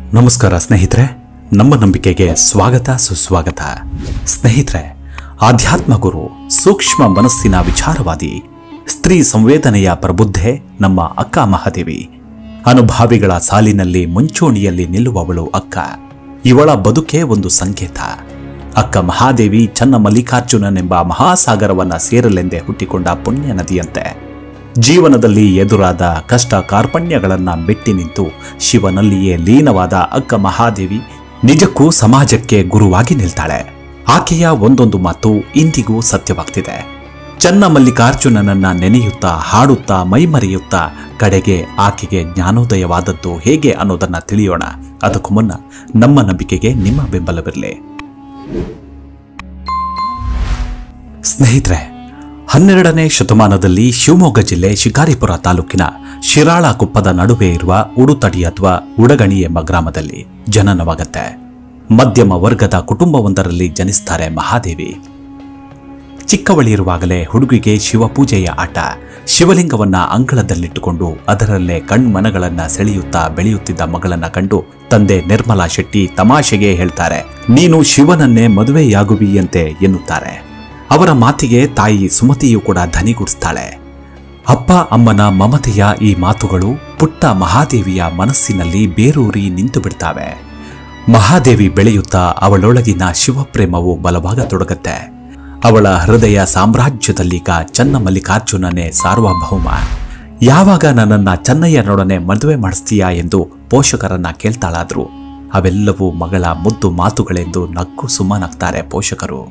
ನಮಸ್ಕಾರ ಸ್ನೇಹಿತರೆ, ನಮ್ಮ ನಂಬಿಕೆಗೆ ಸ್ವಾಗತ ಸುಸ್ವಾಗತ. ಸ್ನೇಹಿತರೆ, ಆಧ್ಯಾತ್ಮ ಗುರು, ಸೂಕ್ಷ್ಮ ಮನಸ್ಸಿನ ವಿಚಾರವಾದಿ, ಸ್ತ್ರೀ ಸಂವೇದನೆಯ ಪ್ರಬುದ್ಧೆ ನಮ್ಮ ಅಕ್ಕ ಮಹಾದೇವಿ. ಅನುಭಾವಿಗಳ ಸಾಲಿನಲ್ಲಿ ಮುಂಚೂಣಿಯಲ್ಲಿ ನಿಲ್ಲುವವಳು ಅಕ್ಕ. ಇವಳ ಬದುಕೆ ಒಂದು ಸಂಕೇತ. ಅಕ್ಕ ಮಹಾದೇವಿ ಚನ್ನಮಲ್ಲಿಕಾರ್ಜುನನೆಂಬ ಮಹಾಸಾಗರವನ್ನ ಸೇರಲೆಂದೇ ಹುಟ್ಟಿಕೊಂಡ ಪುಣ್ಯ ನದಿಯಂತೆ ಜೀವನದಲ್ಲಿ ಎದುರಾದ ಕಷ್ಟ ಕಾರ್ಪಣ್ಯಗಳನ್ನ ಮೆಟ್ಟಿ ನಿಂತು ಶಿವನಲ್ಲಿಯೇ ಲೀನವಾದ ಅಕ್ಕ ಮಹಾದೇವಿ ನಿಜಕ್ಕೂ ಸಮಾಜಕ್ಕೆ ಗುರುವಾಗಿ ನಿಲ್ತಾಳೆ. ಆಕೆಯ ಒಂದೊಂದು ಮಾತು ಇಂದಿಗೂ ಸತ್ಯವಾಗ್ತಿದೆ. ಚನ್ನಮಲ್ಲಿಕಾರ್ಜುನನನ್ನ ನೆನೆಯುತ್ತಾ, ಹಾಡುತ್ತಾ, ಮೈಮರೆಯುತ್ತಾ ಕಡೆಗೆ ಆಕೆಗೆ ಜ್ಞಾನೋದಯವಾದದ್ದು ಹೇಗೆ ಅನ್ನೋದನ್ನ ತಿಳಿಯೋಣ. ಅದಕ್ಕೂ ಮುನ್ನ ನಮ್ಮ ನಂಬಿಕೆಗೆ ನಿಮ್ಮ ಬೆಂಬಲವಿರಲಿ. ಸ್ನೇಹಿತರೆ, 12ನೇ ಶತಮಾನದಲ್ಲಿ ಶಿವಮೊಗ್ಗ ಜಿಲ್ಲೆ ಶಿಕಾರಿಪುರ ತಾಲೂಕಿನ ಶಿರಾಳಕೊಪ್ಪದ ನಡುವೆ ಇರುವ ಉಡುತಡಿ ಅಥವಾ ಉಡಗಣಿ ಎಂಬ ಗ್ರಾಮದಲ್ಲಿ ಜನನವಾಗತ್ತೆ. ಮಧ್ಯಮ ವರ್ಗದ ಕುಟುಂಬವೊಂದರಲ್ಲಿ ಜನಿಸ್ತಾರೆ ಮಹಾದೇವಿ. ಚಿಕ್ಕವಳಿರುವಾಗಲೇ ಹುಡುಗಿಗೆ ಶಿವಪೂಜೆಯ ಆಟ. ಶಿವಲಿಂಗವನ್ನ ಅಂಗಳದಲ್ಲಿಟ್ಟುಕೊಂಡು ಅದರಲ್ಲೇ ಕಣ್ಮನಗಳನ್ನ ಸೆಳೆಯುತ್ತಾ ಬೆಳೆಯುತ್ತಿದ್ದ ಮಗಳನ್ನ ಕಂಡು ತಂದೆ ನಿರ್ಮಲಾ ಶೆಟ್ಟಿ ತಮಾಷೆಗೆ ಹೇಳ್ತಾರೆ, ನೀನು ಶಿವನನ್ನೇ ಮದುವೆಯಾಗುವಿಯಂತೆ ಎನ್ನುತ್ತಾರೆ. ಅವರ ಮಾತಿಗೆ ತಾಯಿ ಸುಮತಿಯು ಕೂಡ ಧನಿಗೂಡಿಸ್ತಾಳೆ. ಅಪ್ಪ ಅಮ್ಮನ ಮಮತೆಯ ಈ ಮಾತುಗಳು ಪುಟ್ಟ ಮಹಾದೇವಿಯ ಮನಸ್ಸಿನಲ್ಲಿ ಬೇರೂರಿ ನಿಂತು ಬಿಡ್ತಾವೆ. ಮಹಾದೇವಿ ಬೆಳೆಯುತ್ತಾ ಅವಳೊಳಗಿನ ಶಿವಪ್ರೇಮವು ಬಲವಾಗತೊಡಗತ್ತೆ. ಅವಳ ಹೃದಯ ಸಾಮ್ರಾಜ್ಯದಲ್ಲೀಗ ಚನ್ನಮಲ್ಲಿಕಾರ್ಜುನನೇ ಸಾರ್ವಭೌಮ. ಯಾವಾಗ ನನ್ನನ್ನ ಚೆನ್ನಯ್ಯನೊಡನೆ ಮದುವೆ ಮಾಡಿಸ್ತೀಯಾ ಎಂದು ಪೋಷಕರನ್ನ ಕೇಳ್ತಾಳಾದ್ರು ಅವೆಲ್ಲವೂ ಮಗಳ ಮುದ್ದು ಮಾತುಗಳೆಂದು ನಕ್ಕು ಸುಮ್ಮನಾಗ್ತಾರೆ ಪೋಷಕರು.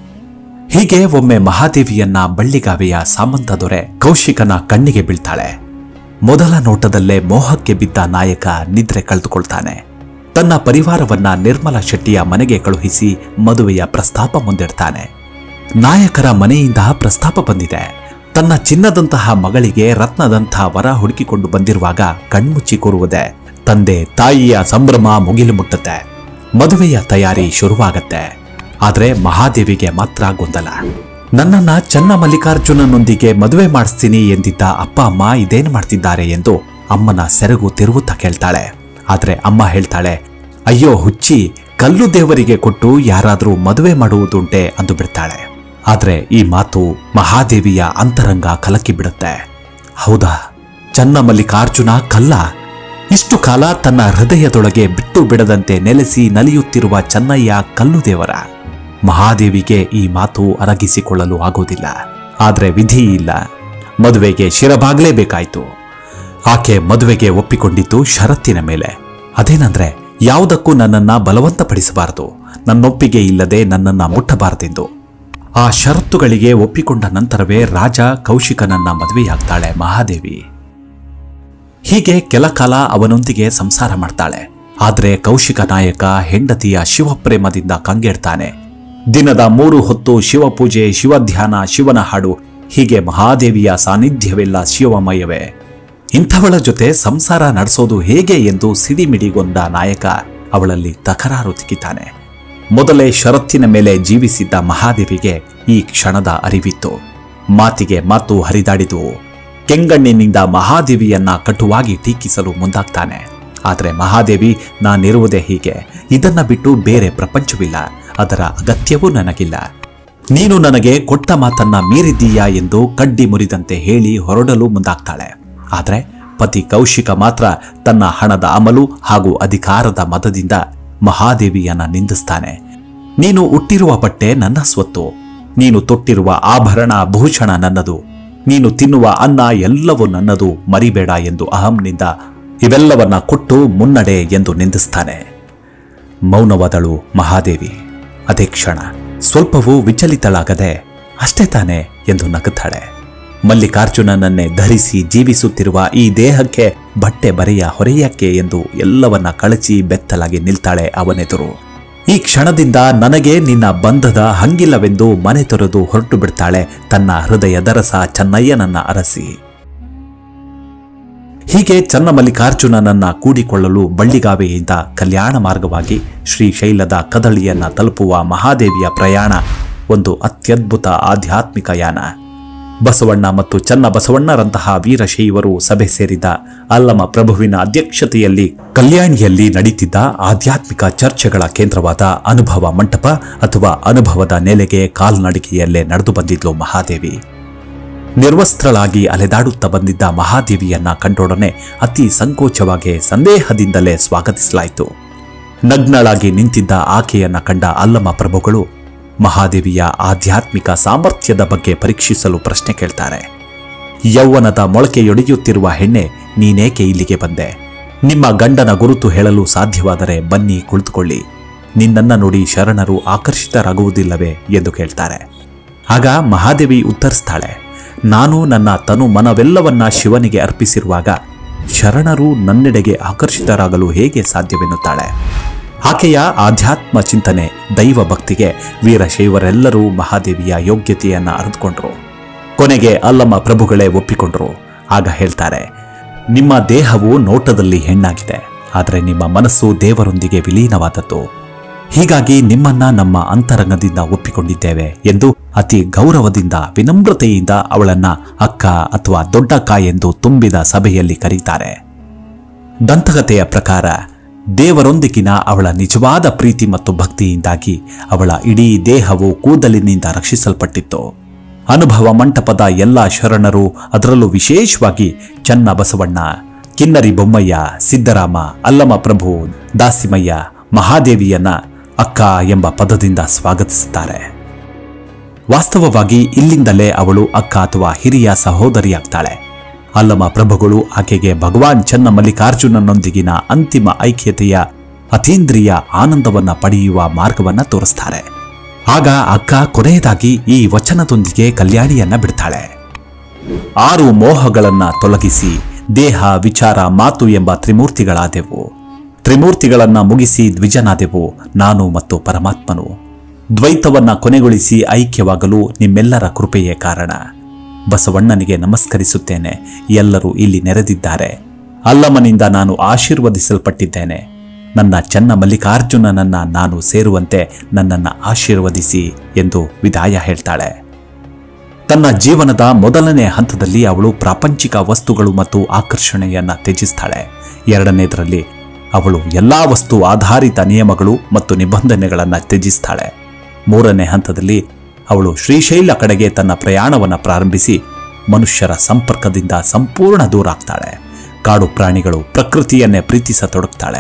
ಹೀಗೆ ಒಮ್ಮೆ ಮಹಾದೇವಿಯನ್ನ ಬಳ್ಳಿಗಾವೆಯ ಸಾಮಂತ ದೊರೆ ಕೌಶಿಕನ ಕಣ್ಣಿಗೆ ಬೀಳ್ತಾಳೆ. ಮೊದಲ ನೋಟದಲ್ಲೇ ಮೋಹಕ್ಕೆ ಬಿದ್ದ ನಾಯಕ ನಿದ್ರೆ ಕಳೆದುಕೊಳ್ತಾನೆ. ತನ್ನ ಪರಿವಾರವನ್ನ ನಿರ್ಮಲಾ ಶೆಟ್ಟಿಯ ಮನೆಗೆ ಕಳುಹಿಸಿ ಮದುವೆಯ ಪ್ರಸ್ತಾಪ ಮುಂದಿಡ್ತಾನೆ. ನಾಯಕರ ಮನೆಯಿಂದ ಪ್ರಸ್ತಾಪ ಬಂದಿದೆ. ತನ್ನ ಚಿನ್ನದಂತಹ ಮಗಳಿಗೆ ರತ್ನದಂತಹ ವರ ಹುಡುಕಿಕೊಂಡು ಬಂದಿರುವಾಗ ಕಣ್ಮುಚ್ಚಿ ಕೂರುವುದೇ. ತಂದೆ ತಾಯಿಯ ಸಂಭ್ರಮ ಮುಗಿಲು ಮುಟ್ಟುತ್ತೆ. ಮದುವೆಯ ತಯಾರಿ ಶುರುವಾಗತ್ತೆ. ಆದ್ರೆ ಮಹಾದೇವಿಗೆ ಮಾತ್ರ ಗೊಂದಲ. ನನ್ನನ್ನ ಚನ್ನಮಲ್ಲಿಕಾರ್ಜುನನೊಂದಿಗೆ ಮದುವೆ ಮಾಡಿಸ್ತೀನಿ ಎಂದಿದ್ದ ಅಪ್ಪ ಅಮ್ಮ ಇದೇನು ಮಾಡ್ತಿದ್ದಾರೆ ಎಂದು ಅಮ್ಮನ ಸೆರಗು ತಿರುವುತ್ತಾ ಕೇಳ್ತಾಳೆ. ಆದ್ರೆ ಅಮ್ಮ ಹೇಳ್ತಾಳೆ, ಅಯ್ಯೋ ಹುಚ್ಚಿ, ಕಲ್ಲು ದೇವರಿಗೆ ಕೊಟ್ಟು ಯಾರಾದ್ರೂ ಮದುವೆ ಮಾಡುವುದುಂಟೆ ಅಂದು ಬಿಡ್ತಾಳೆ. ಆದ್ರೆ ಈ ಮಾತು ಮಹಾದೇವಿಯ ಅಂತರಂಗ ಕಲಕಿ ಬಿಡುತ್ತೆ. ಹೌದಾ, ಚನ್ನಮಲ್ಲಿಕಾರ್ಜುನ ಕಲ್ಲ? ಇಷ್ಟು ಕಾಲ ತನ್ನ ಹೃದಯದೊಳಗೆ ಬಿಟ್ಟು ಬಿಡದಂತೆ ನೆಲೆಸಿ ನಲಿಯುತ್ತಿರುವ ಚೆನ್ನಯ್ಯ ಕಲ್ಲು ದೇವರ? ಮಹಾದೇವಿಗೆ ಈ ಮಾತು ಅರಗಿಸಿಕೊಳ್ಳಲು ಆಗೋದಿಲ್ಲ. ಆದ್ರೆ ವಿಧಿ ಇಲ್ಲ, ಮದುವೆಗೆ ಶಿರಬಾಗ್ಲೇಬೇಕಾಯ್ತು. ಆಕೆ ಮದುವೆಗೆ ಒಪ್ಪಿಕೊಂಡಿದ್ದು ಷರತ್ತಿನ ಮೇಲೆ. ಅದೇನಂದ್ರೆ, ಯಾವುದಕ್ಕೂ ನನ್ನನ್ನ ಬಲವಂತಪಡಿಸಬಾರದು, ನನ್ನೊಪ್ಪಿಗೆ ಇಲ್ಲದೆ ನನ್ನನ್ನ ಮುಟ್ಟಬಾರದೆಂದು. ಆ ಷರತ್ತುಗಳಿಗೆ ಒಪ್ಪಿಕೊಂಡ ನಂತರವೇ ರಾಜ ಕೌಶಿಕನನ್ನ ಮದುವೆಯಾಗ್ತಾಳೆ ಮಹಾದೇವಿ. ಹೀಗೆ ಕೆಲ ಕಾಲ ಅವನೊಂದಿಗೆ ಸಂಸಾರ ಮಾಡ್ತಾಳೆ. ಆದ್ರೆ ಕೌಶಿಕ ನಾಯಕ ಹೆಂಡತಿಯ ಶಿವಪ್ರೇಮದಿಂದ ಕಂಗೆಡ್ತಾನೆ. ದಿನದ 3 ಹೊತ್ತು ಶಿವಪೂಜೆ, ಶಿವಧ್ಯಾನ, ಶಿವನ ಹಾಡು, ಹೀಗೆ ಮಹಾದೇವಿಯ ಸಾನ್ನಿಧ್ಯವೆಲ್ಲ ಶಿವಮಯವೇ. ಇಂಥವಳ ಜೊತೆ ಸಂಸಾರ ನಡೆಸೋದು ಹೇಗೆ ಎಂದು ಸಿಡಿಮಿಡಿಗೊಂಡ ನಾಯಕ ಅವಳಲ್ಲಿ ತಕರಾರು ತಿಕ್ಕಿತಾನೆ. ಮೊದಲೇ ಷರತ್ತಿನ ಮೇಲೆ ಜೀವಿಸಿದ್ದ ಮಹಾದೇವಿಗೆ ಈ ಕ್ಷಣದ ಅರಿವಿತ್ತು. ಮಾತಿಗೆ ಮಾತು ಹರಿದಾಡಿದುವು. ಕೆಂಗಣ್ಣಿನಿಂದ ಮಹಾದೇವಿಯನ್ನ ಕಟುವಾಗಿ ಟೀಕಿಸಲು ಮುಂದಾಗ್ತಾನೆ. ಆದರೆ ಮಹಾದೇವಿ, ನಾನಿರುವುದೇ ಹೀಗೆ, ಇದನ್ನ ಬಿಟ್ಟು ಬೇರೆ ಪ್ರಪಂಚವಿಲ್ಲ, ಅದರ ಅಗತ್ಯವೂ ನನಗಿಲ್ಲ. ನೀನು ನನಗೆ ಕೊಟ್ಟ ಮಾತನ್ನ ಮೀರಿದ್ದೀಯಾ ಎಂದು ಕಡ್ಡಿ ಮುರಿದಂತೆ ಹೇಳಿ ಹೊರಡಲು ಮುಂದಾಗ್ತಾಳೆ. ಆದ್ರೆ ಪತಿ ಕೌಶಿಕ ಮಾತ್ರ ತನ್ನ ಹಣದ ಅಮಲು ಹಾಗೂ ಅಧಿಕಾರದ ಮದದಿಂದ ಮಹಾದೇವಿಯನ್ನ ನಿಂದಿಸ್ತಾನೆ. ನೀನು ಉಟ್ಟಿರುವ ಬಟ್ಟೆ ನನ್ನ ಸ್ವತ್ತು, ನೀನು ತೊಟ್ಟಿರುವ ಆಭರಣ ಭೂಷಣ ನನ್ನದು, ನೀನು ತಿನ್ನುವ ಅನ್ನ ಎಲ್ಲವೂ ನನ್ನದು, ಮರಿಬೇಡ ಎಂದು ಅಹಂನಿಂದ ಇವೆಲ್ಲವನ್ನ ಕೊಟ್ಟು ಮುನ್ನಡೆ ಎಂದು ನಿಂದಿಸ್ತಾನೆ. ಮೌನವಾದಳು ಮಹಾದೇವಿ. ಅದೇ ಕ್ಷಣ ಸ್ವಲ್ಪವೂ ವಿಚಲಿತಳಾಗದೆ ಅಷ್ಟೇ ತಾನೆ ಎಂದು ನಗುತ್ತಾಳೆ. ಮಲ್ಲಿಕಾರ್ಜುನನನ್ನೇ ಧರಿಸಿ ಜೀವಿಸುತ್ತಿರುವ ಈ ದೇಹಕ್ಕೆ ಬಟ್ಟೆ ಬರೆಯ ಹೊರೆಯಕ್ಕೆ ಎಂದು ಎಲ್ಲವನ್ನ ಕಳಚಿ ಬೆತ್ತಲಾಗಿ ನಿಲ್ತಾಳೆ ಅವನೆದುರು. ಈ ಕ್ಷಣದಿಂದ ನನಗೆ ನಿನ್ನ ಬಂಧದ ಹಂಗಿಲ್ಲವೆಂದು ಮನೆ ತೊರೆದು ಹೊರಟು ಬಿಡ್ತಾಳೆ ತನ್ನ ಹೃದಯದರಸ ಚೆನ್ನಯ್ಯನನ್ನ ಅರಸಿ. ಹೀಗೆ ಚನ್ನಮಲ್ಲಿಕಾರ್ಜುನನನ್ನ ಕೂಡಿಕೊಳ್ಳಲು ಬಳ್ಳಿಗಾವೆಯಿಂದ ಕಲ್ಯಾಣ ಮಾರ್ಗವಾಗಿ ಶ್ರೀಶೈಲದ ಕದಳಿಯನ್ನ ತಲುಪುವ ಮಹಾದೇವಿಯ ಪ್ರಯಾಣ ಒಂದು ಅತ್ಯದ್ಭುತ ಆಧ್ಯಾತ್ಮಿಕ ಯಾನ. ಬಸವಣ್ಣ ಮತ್ತು ಚನ್ನಬಸವಣ್ಣರಂತಹ ವೀರಶೈವರು ಸಭೆ ಸೇರಿದ ಅಲ್ಲಮ ಪ್ರಭುವಿನ ಅಧ್ಯಕ್ಷತೆಯಲ್ಲಿ ಕಲ್ಯಾಣಿಯಲ್ಲಿ ನಡೀತಿದ್ದ ಆಧ್ಯಾತ್ಮಿಕ ಚರ್ಚೆಗಳ ಕೇಂದ್ರವಾದ ಅನುಭವ ಮಂಟಪ ಅಥವಾ ಅನುಭವದ ನೆಲೆಗೆ ಕಾಲ್ನಡಿಗೆಯಲ್ಲೇ ನಡೆದು ಬಂದಿದ್ಲು ಮಹಾದೇವಿ. ನಿರ್ವಸ್ತ್ರಳಾಗಿ ಅಲೆದಾಡುತ್ತಾ ಬಂದಿದ್ದ ಮಹಾದೇವಿಯನ್ನ ಕಂಡೊಡನೆ ಅತಿ ಸಂಕೋಚವಾಗಿ ಸಂದೇಹದಿಂದಲೇ ಸ್ವಾಗತಿಸಲಾಯಿತು. ನಗ್ನಳಾಗಿ ನಿಂತಿದ್ದ ಆಕೆಯನ್ನ ಕಂಡ ಅಲ್ಲಮ ಪ್ರಭುಗಳು ಮಹಾದೇವಿಯ ಆಧ್ಯಾತ್ಮಿಕ ಸಾಮರ್ಥ್ಯದ ಬಗ್ಗೆ ಪರೀಕ್ಷಿಸಲು ಪ್ರಶ್ನೆ ಕೇಳ್ತಾರೆ. ಯೌವನದ ಮೊಳಕೆಯೊಡೆಯುತ್ತಿರುವ ಹೆಣ್ಣೆ, ನೀನೇಕೆ ಇಲ್ಲಿಗೆ ಬಂದೆ? ನಿಮ್ಮ ಗಂಡನ ಗುರುತು ಹೇಳಲು ಸಾಧ್ಯವಾದರೆ ಬನ್ನಿ, ಕುಳಿತುಕೊಳ್ಳಿ. ನಿನ್ನನ್ನ ನೋಡಿ ಶರಣರು ಆಕರ್ಷಿತರಾಗುವುದಿಲ್ಲವೇ ಎಂದು ಕೇಳ್ತಾರೆ. ಆಗ ಮಹಾದೇವಿ ಉತ್ತರಿಸ್ತಾಳೆ, ನಾನು ನನ್ನ ತನು ಮನವೆಲ್ಲವನ್ನ ಶಿವನಿಗೆ ಅರ್ಪಿಸಿರುವಾಗ ಶರಣರು ನನ್ನೆಡೆಗೆ ಆಕರ್ಷಿತರಾಗಲು ಹೇಗೆ ಸಾಧ್ಯವೆನ್ನುತ್ತಾಳೆ. ಆಕೆಯ ಆಧ್ಯಾತ್ಮ ಚಿಂತನೆ, ದೈವ ಭಕ್ತಿಗೆ ವೀರಶೈವರೆಲ್ಲರೂ ಮಹಾದೇವಿಯ ಯೋಗ್ಯತೆಯನ್ನ ಅರಿತುಕೊಂಡ್ರು. ಕೊನೆಗೆ ಅಲ್ಲಮ ಪ್ರಭುಗಳೇ ಒಪ್ಪಿಕೊಂಡ್ರು. ಆಗ ಹೇಳ್ತಾರೆ, ನಿಮ್ಮ ದೇಹವು ನೋಟದಲ್ಲಿ ಹೆಣ್ಣಾಗಿದೆ, ಆದರೆ ನಿಮ್ಮ ಮನಸ್ಸು ದೇವರೊಂದಿಗೆ ವಿಲೀನವಾದದ್ದು. ಹೀಗಾಗಿ ನಿಮ್ಮನ್ನ ನಮ್ಮ ಅಂತರಂಗದಿಂದ ಒಪ್ಪಿಕೊಂಡಿದ್ದೇವೆ ಎಂದು ಅತಿ ಗೌರವದಿಂದ ವಿನಮ್ರತೆಯಿಂದ ಅವಳನ್ನ ಅಕ್ಕ ಅಥವಾ ದೊಡ್ಡಕ್ಕ ಎಂದು ತುಂಬಿದ ಸಭೆಯಲ್ಲಿ ಕರೀತಾರೆ. ದಂತಕಥೆಯ ಪ್ರಕಾರ ದೇವರೊಂದಿಗಿನ ಅವಳ ನಿಜವಾದ ಪ್ರೀತಿ ಮತ್ತು ಭಕ್ತಿಯಿಂದಾಗಿ ಅವಳ ಇಡೀ ದೇಹವು ಕೂದಲಿನಿಂದ ರಕ್ಷಿಸಲ್ಪಟ್ಟಿತ್ತು. ಅನುಭವ ಮಂಟಪದ ಎಲ್ಲ ಶರಣರು, ಅದರಲ್ಲೂ ವಿಶೇಷವಾಗಿ ಚನ್ನಬಸವಣ್ಣ, ಕಿನ್ನರಿ ಬೊಮ್ಮಯ್ಯ, ಸಿದ್ದರಾಮ, ಅಲ್ಲಮ ಪ್ರಭು, ದಾಸಿಮಯ್ಯ ಮಹಾದೇವಿಯನ್ನ ಅಕ್ಕ ಎಂಬ ಪದದಿಂದ ಸ್ವಾಗತಿಸುತ್ತಾರೆ. ವಾಸ್ತವವಾಗಿ ಇಲ್ಲಿಂದಲೇ ಅವಳು ಅಕ್ಕ ಅಥವಾ ಹಿರಿಯ ಸಹೋದರಿಯಾಗ್ತಾಳೆ. ಅಲ್ಲಮ ಪ್ರಭುಗಳು ಆಕೆಗೆ ಭಗವಾನ್ ಚನ್ನಮಲ್ಲಿಕಾರ್ಜುನನೊಂದಿಗಿನ ಅಂತಿಮ ಐಕ್ಯತೆಯ ಅತೀಂದ್ರಿಯ ಆನಂದವನ್ನ ಪಡೆಯುವ ಮಾರ್ಗವನ್ನ ತೋರಿಸ್ತಾರೆ. ಆಗ ಅಕ್ಕ ಕೊನೆಯದಾಗಿ ಈ ವಚನದೊಂದಿಗೆ ಕಲ್ಯಾಣಿಯನ್ನ ಬಿಡ್ತಾಳೆ. 6 ಮೋಹಗಳನ್ನ ತೊಲಗಿಸಿ ದೇಹ, ವಿಚಾರ, ಮಾತು ಎಂಬ ತ್ರಿಮೂರ್ತಿಗಳಾದೆವು. ತ್ರಿಮೂರ್ತಿಗಳನ್ನ ಮುಗಿಸಿ ದ್ವಿಜನಾದೆವು, ನಾನು ಮತ್ತು ಪರಮಾತ್ಮನು. ದ್ವೈತವನ್ನ ಕೊನೆಗೊಳಿಸಿ ಐಕ್ಯವಾಗಲು ನಿಮ್ಮೆಲ್ಲರ ಕೃಪೆಯೇ ಕಾರಣ. ಬಸವಣ್ಣನಿಗೆ ನಮಸ್ಕರಿಸುತ್ತೇನೆ. ಎಲ್ಲರೂ ಇಲ್ಲಿ ನೆರೆದಿದ್ದಾರೆ. ಅಲ್ಲಮನಿಂದ ನಾನು ಆಶೀರ್ವದಿಸಲ್ಪಟ್ಟಿದ್ದೇನೆ. ನನ್ನ ಚನ್ನಮಲ್ಲಿಕಾರ್ಜುನನನ್ನ ನಾನು ಸೇರುವಂತೆ ನನ್ನನ್ನು ಆಶೀರ್ವದಿಸಿ ಎಂದು ವಿದಾಯ ಹೇಳ್ತಾಳೆ. ತನ್ನ ಜೀವನದ ಮೊದಲನೇ ಹಂತದಲ್ಲಿ ಅವಳು ಪ್ರಾಪಂಚಿಕ ವಸ್ತುಗಳು ಮತ್ತು ಆಕರ್ಷಣೆಯನ್ನ ತ್ಯಜಿಸ್ತಾಳೆ. ಎರಡನೇದರಲ್ಲಿ ಅವಳು ಎಲ್ಲಾ ವಸ್ತು ಆಧಾರಿತ ನಿಯಮಗಳು ಮತ್ತು ನಿಬಂಧನೆಗಳನ್ನು ತ್ಯಜಿಸ್ತಾಳೆ. ಮೂರನೇ ಹಂತದಲ್ಲಿ ಅವಳು ಶ್ರೀಶೈಲ ಕಡೆಗೆ ತನ್ನ ಪ್ರಯಾಣವನ್ನು ಪ್ರಾರಂಭಿಸಿ ಮನುಷ್ಯರ ಸಂಪರ್ಕದಿಂದ ಸಂಪೂರ್ಣ ದೂರ ಆಗ್ತಾಳೆ. ಕಾಡು ಪ್ರಾಣಿಗಳು, ಪ್ರಕೃತಿಯನ್ನೇ ಪ್ರೀತಿಸತೊಡಗ್ತಾಳೆ.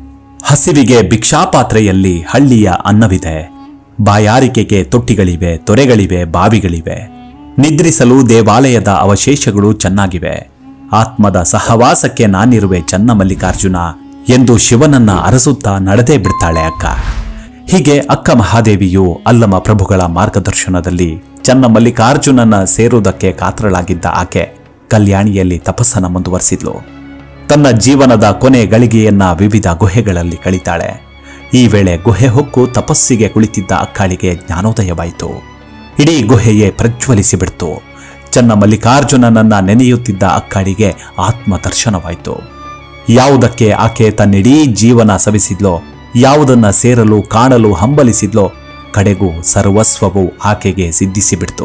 ಹಸಿವಿಗೆ ಭಿಕ್ಷಾಪಾತ್ರೆಯಲ್ಲಿ ಹಳ್ಳಿಯ ಅನ್ನವಿದೆ. ಬಾಯಾರಿಕೆಗೆ ತೊಟ್ಟಿಗಳಿವೆ, ತೊರೆಗಳಿವೆ, ಬಾವಿಗಳಿವೆ. ನಿದ್ರಿಸಲು ದೇವಾಲಯದ ಅವಶೇಷಗಳು ಚೆನ್ನಾಗಿವೆ. ಆತ್ಮದ ಸಹವಾಸಕ್ಕೆ ನಾನಿರುವೆ ಚನ್ನಮಲ್ಲಿಕಾರ್ಜುನ ಎಂದು ಶಿವನನ್ನ ಅರಸುತ್ತಾ ನಡೆದೇ ಬಿಡ್ತಾಳೆ ಅಕ್ಕ. ಹೀಗೆ ಅಕ್ಕ ಮಹಾದೇವಿಯು ಅಲ್ಲಮ ಪ್ರಭುಗಳ ಮಾರ್ಗದರ್ಶನದಲ್ಲಿ ಚನ್ನಮಲ್ಲಿಕಾರ್ಜುನನ ಸೇರುವುದಕ್ಕೆ ಕಾತರಳಾಗಿದ್ದ ಆಕೆ ಕಲ್ಯಾಣಿಯಲ್ಲಿ ತಪಸ್ಸನ್ನು ಮುಂದುವರಿಸಿದ್ಲು. ತನ್ನ ಜೀವನದ ಕೊನೆ ಗಳಿಗೆಯನ್ನ ವಿವಿಧ ಗುಹೆಗಳಲ್ಲಿ ಕಳೀತಾಳೆ. ಈ ವೇಳೆ ಗುಹೆ ಹೊಕ್ಕು ತಪಸ್ಸಿಗೆ ಕುಳಿತಿದ್ದ ಅಕ್ಕಾಳಿಗೆ ಜ್ಞಾನೋದಯವಾಯಿತು. ಇಡೀ ಗುಹೆಯೇ ಪ್ರಜ್ವಲಿಸಿಬಿಡ್ತು. ಚನ್ನಮಲ್ಲಿಕಾರ್ಜುನನನ್ನ ನೆನೆಯುತ್ತಿದ್ದ ಅಕ್ಕಾಳಿಗೆ ಆತ್ಮ ದರ್ಶನವಾಯಿತು. ಯಾವುದಕ್ಕೆ ಆಕೆ ತನ್ನಿಡೀ ಜೀವನ ಸವಿಸಿದ್ಲೋ, ಯಾವುದನ್ನ ಸೇರಲು ಕಾಣಲು ಹಂಬಲಿಸಿದ್ಲೋ, ಕಡೆಗೂ ಸರ್ವಸ್ವವು ಆಕೆಗೆ ಸಿದ್ಧಿಸಿಬಿಡ್ತು.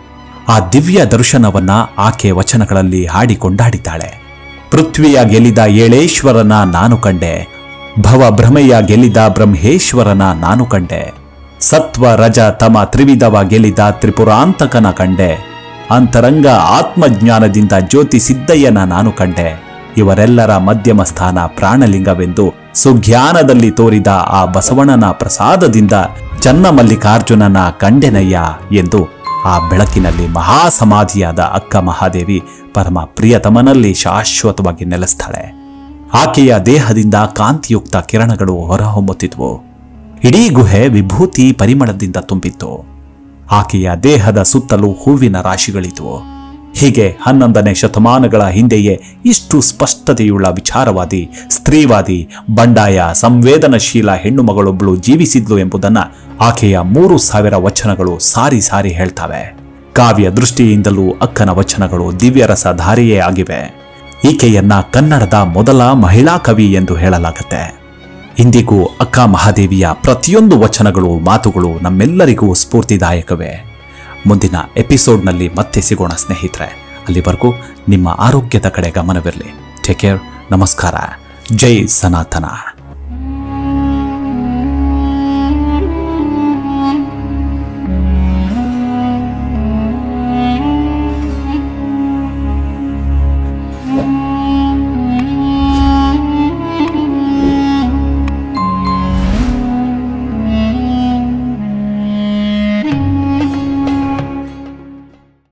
ಆ ದಿವ್ಯ ದರ್ಶನವನ್ನ ಆಕೆ ವಚನಗಳಲ್ಲಿ ಹಾಡಿ ಕೊಂಡಾಡಿದ್ದಾಳೆ. ಪೃಥ್ವಿಯ ಗೆಲ್ಲಿದ ಏಳೇಶ್ವರನ ನಾನು ಕಂಡೆ, ಭವ ಭ್ರಮೆಯ ಗೆಲ್ಲಿದ ಬ್ರಹ್ಮೇಶ್ವರನ ನಾನು ಕಂಡೆ, ಸತ್ವ ರಜ ತಮ ತ್ರಿವಿಧವ ಗೆಲ್ಲಿದ ತ್ರಿಪುರಾಂತಕನ ಕಂಡೆ, ಅಂತರಂಗ ಆತ್ಮಜ್ಞಾನದಿಂದ ಜ್ಯೋತಿ ಸಿದ್ದಯ್ಯನ ನಾನು ಕಂಡೆ. ಇವರೆಲ್ಲರ ಮಧ್ಯಮ ಸ್ಥಾನ ಪ್ರಾಣಲಿಂಗವೆಂದು ಸುಜ್ಞಾನದಲ್ಲಿ ತೋರಿದ ಆ ಬಸವಣ್ಣನ ಪ್ರಸಾದದಿಂದ ಚನ್ನಮಲ್ಲಿಕಾರ್ಜುನನ ಕಂಡೆನಯ್ಯ ಎಂದು ಆ ಬೆಳಕಿನಲ್ಲಿ ಮಹಾಸಮಾಧಿಯಾದ ಅಕ್ಕ ಮಹಾದೇವಿ ಪರಮ ಪ್ರಿಯತಮನಲ್ಲಿ ಶಾಶ್ವತವಾಗಿ ನೆಲೆಸ್ತಾಳೆ. ಆಕೆಯ ದೇಹದಿಂದ ಕಾಂತಿಯುಕ್ತ ಕಿರಣಗಳು ಹೊರಹೊಮ್ಮುತ್ತಿದ್ವು. ಇಡೀ ಗುಹೆ ವಿಭೂತಿ ಪರಿಮಳದಿಂದ ತುಂಬಿತ್ತು. ಆಕೆಯ ದೇಹದ ಸುತ್ತಲೂ ಹೂವಿನ ರಾಶಿಗಳಿದ್ವು. ಹೀಗೆ 11ನೇ ಶತಮಾನಗಳ ಹಿಂದೆಯೇ ಇಷ್ಟು ಸ್ಪಷ್ಟತೆಯುಳ್ಳ ವಿಚಾರವಾದಿ, ಸ್ತ್ರೀವಾದಿ, ಬಂಡಾಯ, ಸಂವೇದನಶೀಲ ಹೆಣ್ಣು ಮಗಳೊಬ್ಬಳು ಜೀವಿಸಿದ್ಲು ಎಂಬುದನ್ನು ಆಕೆಯ 3000 ವಚನಗಳು ಸಾರಿ ಸಾರಿ ಹೇಳ್ತವೆ. ಕಾವ್ಯ ದೃಷ್ಟಿಯಿಂದಲೂ ಅಕ್ಕನ ವಚನಗಳು ದಿವ್ಯರಸ ಧಾರೆಯೇ ಆಗಿವೆ. ಈಕೆಯನ್ನ ಕನ್ನಡದ ಮೊದಲ ಮಹಿಳಾ ಕವಿ ಎಂದು ಹೇಳಲಾಗುತ್ತೆ. ಇಂದಿಗೂ ಅಕ್ಕ ಮಹಾದೇವಿಯ ಪ್ರತಿಯೊಂದು ವಚನಗಳು, ಮಾತುಗಳು ನಮ್ಮೆಲ್ಲರಿಗೂ ಸ್ಫೂರ್ತಿದಾಯಕವೇ. ಮುಂದಿನ ಎಪಿಸೋಡ್ನಲ್ಲಿ ಮತ್ತೆ ಸಿಗೋಣ ಸ್ನೇಹಿತರೆ. ಅಲ್ಲಿವರೆಗೂ ನಿಮ್ಮ ಆರೋಗ್ಯದ ಕಡೆ ಗಮನವಿರಲಿ. Take care. ನಮಸ್ಕಾರ. ಜೈ ಸನಾತನ.